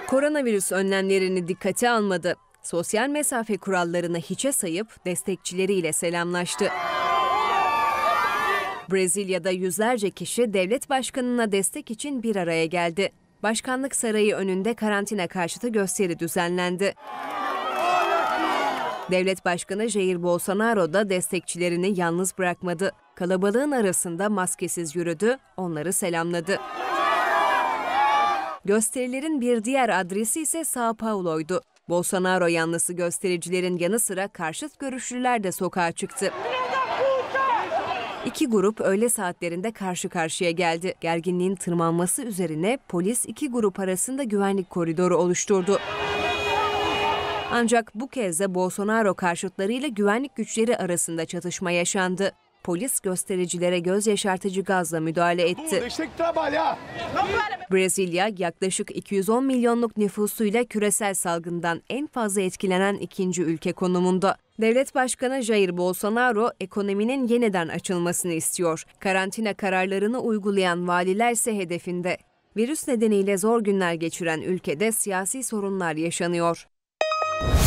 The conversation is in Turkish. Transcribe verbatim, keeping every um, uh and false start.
Koronavirüs önlemlerini dikkate almadı. Sosyal mesafe kurallarını hiçe sayıp destekçileriyle selamlaştı. Brezilya'da yüzlerce kişi devlet başkanına destek için bir araya geldi. Başkanlık sarayı önünde karantina karşıtı gösteri düzenlendi. Devlet Başkanı Jair Bolsonaro da destekçilerini yalnız bırakmadı. Kalabalığın arasında maskesiz yürüdü, onları selamladı. Gösterilerin bir diğer adresi ise São Paulo'ydu. Bolsonaro yanlısı göstericilerin yanı sıra karşıt görüşlüler de sokağa çıktı. İki grup öğle saatlerinde karşı karşıya geldi. Gerginliğin tırmanması üzerine polis iki grup arasında güvenlik koridoru oluşturdu. Ancak bu kez de Bolsonaro karşıtlarıyla güvenlik güçleri arasında çatışma yaşandı. Polis göstericilere göz yaşartıcı gazla müdahale etti. Brezilya yaklaşık iki yüz on milyonluk nüfusuyla küresel salgından en fazla etkilenen ikinci ülke konumunda. Devlet Başkanı Jair Bolsonaro ekonominin yeniden açılmasını istiyor. Karantina kararlarını uygulayan valiler ise hedefinde. Virüs nedeniyle zor günler geçiren ülkede siyasi sorunlar yaşanıyor.